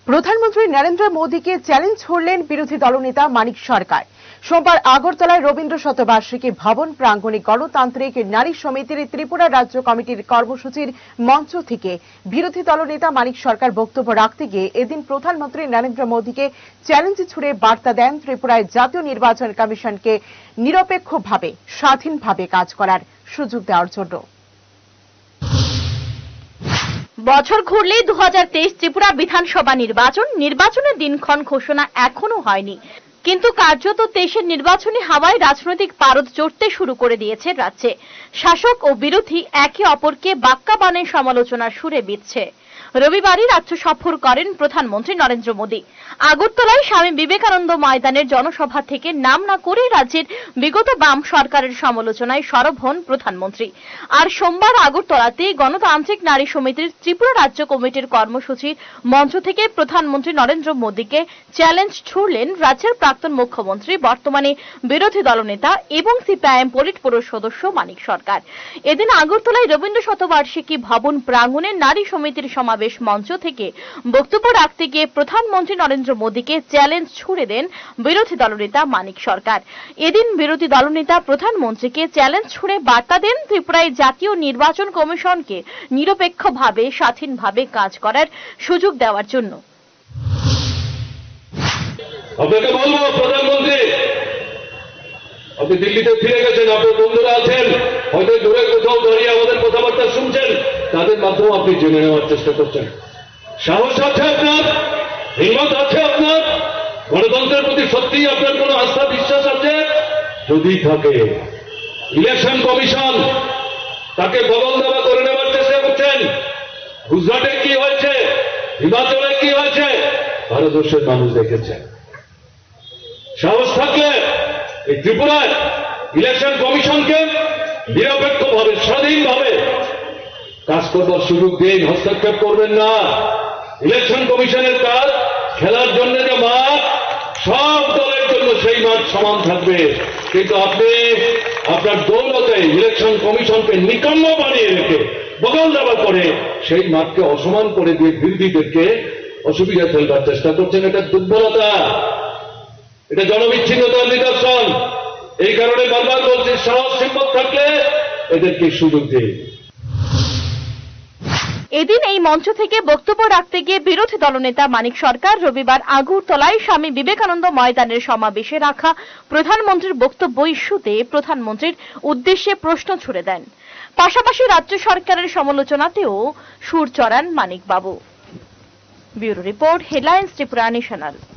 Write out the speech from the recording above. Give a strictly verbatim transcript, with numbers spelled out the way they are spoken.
প্রধানমন্ত্রী নরেন্দ্র মোদীকে চ্যালেঞ্জ ছুড়লেন বিরোধী দলনেতা মানিক সরকার। সোমবার আগরতলায় রবীন্দ্র শতবার্ষিকী ভবন প্রাঙ্গণে গণতান্ত্রিক নারী সমিতির ত্রিপুরা রাজ্য কমিটির কর্মসূচির মঞ্চ থেকে বিরোধী দলনেতা মানিক সরকার বক্তব্য রাখতে গিয়ে এদিন প্রধানমন্ত্রী নরেন্দ্র মোদীকে চ্যালেঞ্জ ছুড়ে বার্তা দেন ত্রিপুরায় জাতীয় নির্বাচন কমিশনকে নিরপেক্ষভাবে স্বাধীনভাবে কাজ করার সুযোগ দেওয়ার জন্য। বছর ঘুরলেই দু হাজার তেইশ ত্রিপুরা বিধানসভা নির্বাচন নির্বাচনের দিনক্ষণ ঘোষণা এখনো হয়নি, কিন্তু কার্যত তেইশের নির্বাচনী হাওয়ায় রাজনৈতিক পারদ চড়তে শুরু করে দিয়েছে রাজ্যে। শাসক ও বিরোধী একে অপরকে বাক্যাবাণে সমালোচনার সুরে বিঁধছে। রবিবারই রাজ্য সফর করেন প্রধানমন্ত্রী নরেন্দ্র মোদী। আগরতলায় স্বামী বিবেকানন্দ ময়দানের জনসভা থেকে নাম না করে রাজ্যের বিগত বাম সরকারের সমালোচনায় সরব হন প্রধানমন্ত্রী। আর সোমবার আগরতলাতে গণতান্ত্রিক নারী সমিতির ত্রিপুরা রাজ্য কমিটির কর্মসূচির মঞ্চ থেকে প্রধানমন্ত্রী নরেন্দ্র মোদীকে চ্যালেঞ্জ ছুড়লেন রাজ্যের প্রাক্তন মুখ্যমন্ত্রী, বর্তমানে বিরোধী দলনেতা এবং সিপিআইএম পলিট ব্যুরো সদস্য মানিক সরকার। এদিন আগরতলায় রবীন্দ্র শতবার্ষিকী ভবন প্রাঙ্গণে নারী সমিতির সমাবেশ মঞ্চ থেকে বক্তব্য রাখতে গিয়ে প্রধানমন্ত্রী নরেন্দ্র মোদীকে চ্যালেঞ্জ ছুড়ে দেন বিরোধী দলনেতা মানিক সরকার। এদিন বিরোধী দলনেতা প্রধানমন্ত্রীকে চ্যালেঞ্জ ছুড়ে বার্তা দেন ত্রিপুরায় জাতীয় নির্বাচন কমিশনকে নিরপেক্ষভাবে স্বাধীনভাবে কাজ করার সুযোগ দেওয়ার জন্য। আপনাকে বলবো প্রধানমন্ত্রী, আপনি দিল্লিতে ফিরে গেছেন, আপনার বন্ধুরা আছেন, হয়তো দূরে কোথাও দাঁড়িয়ে আমাদের কথাবার্তা শুনছেন, তাদের মাধ্যমে আপনি জেনে নেওয়ার চেষ্টা করছেন। সাহস আছে আপনার, হিম্মত আছে আপনার, গণতন্ত্রের প্রতি সত্যিই আপনার কোন আস্থা বিশ্বাস আছে? যদি থাকে, ইলেকশন কমিশন তাকে বদল দেওয়া করে নেওয়ার চেষ্টা করছেন। গুজরাটে কি হয়েছে, হিমাচলে কি হয়েছে, ভারতবর্ষের মানুষ দেখেছেন। সাহস থাকলে এই ত্রিপুরায় ইলেকশন কমিশনকে নিরপেক্ষভাবে স্বাধীনভাবে কাজ করবার সুযোগ দিন, হস্তক্ষেপ করবেন না। ইলেকশন কমিশনের কাজ খেলার জন্য যে মাঠ, সব দলের জন্য সেই মাঠ সমান থাকবে, কিন্তু আপনি আপনার দৌলতে ইলেকশন কমিশনকে নিকম্ম বানিয়ে রেখে বদল দেওয়ার পরে সেই মাঠকে অসমান করে দিয়ে বিরোধীদেরকে অসুবিধা ফেলবার চেষ্টা করছেন। এটা দুর্বলতা, এটা জনবিচ্ছিন্নতার নিদর্শন। এই কারণে বারবার বলছি, সাহস হিম্মত থাকলে এদেরকে সুযোগ দিন। এদিন এই মঞ্চ থেকে বক্তব্য রাখতে গিয়ে বিরোধী দলনেতা মানিক সরকার রবিবার আগরতলায় স্বামী বিবেকানন্দ ময়দানের সমাবেশে রাখা প্রধানমন্ত্রীর বক্তব্য ইস্যুতে প্রধানমন্ত্রীর উদ্দেশ্যে প্রশ্ন ছুড়ে দেন। পাশাপাশি রাজ্য সরকারের সমালোচনাতেও সুর চড়ান মানিকবাবু। Bureau report, headlines Tripura national.